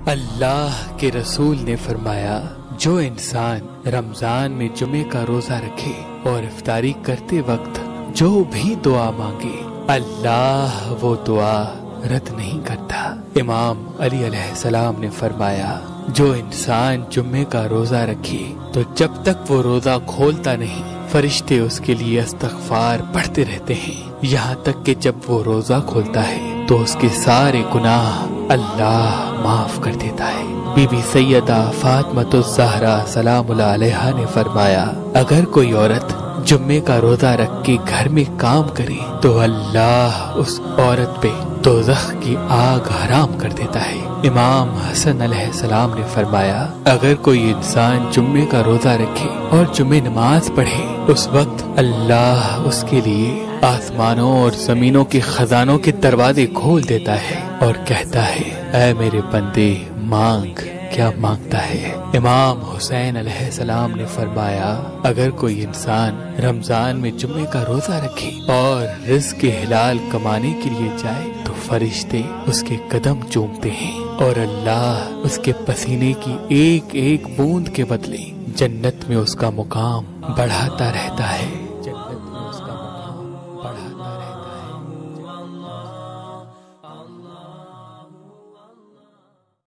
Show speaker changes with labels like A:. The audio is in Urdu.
A: اللہ کے رسول نے فرمایا، جو انسان رمضان میں جمعے کا روزہ رکھے اور افطاری کرتے وقت جو بھی دعا مانگے، اللہ وہ دعا رد نہیں کرتا۔ امام علی علیہ السلام نے فرمایا، جو انسان جمعے کا روزہ رکھے تو جب تک وہ روزہ کھولتا نہیں، فرشتے اس کے لیے استغفار پڑھتے رہتے ہیں، یہاں تک کہ جب وہ روزہ کھولتا ہے تو اس کے سارے گناہ اللہ معاف کر دیتا ہے۔ بی بی سیدہ فاطمۃ الزہرا سلام اللہ علیہا نے فرمایا، اگر کوئی عورت جمعے کا روزہ رکھ کے گھر میں کام کرے تو اللہ اس عورت پہ دوزخ کی آگ حرام کر دیتا ہے۔ امام حسن علیہ السلام نے فرمایا، اگر کوئی انسان جمعے کا روزہ رکھے اور جمعے نماز پڑھے، اس وقت اللہ اس کے لیے آسمانوں اور زمینوں کے خزانوں کے دروازے کھول دیتا ہے اور کہتا ہے، اے میرے بندے مانگ، کیا مانگتا ہے؟ امام حسین علیہ السلام نے فرمایا، اگر کوئی انسان رمضان میں جمعے کا روزہ رکھے اور رزق حلال کمانے کے لیے جائے تو فرشتے اس کے قدم چومتے ہیں اور اللہ اس کے پسینے کی ایک ایک بوند کے بدلے جنت میں اس کا مقام بڑھاتا رہتا ہے۔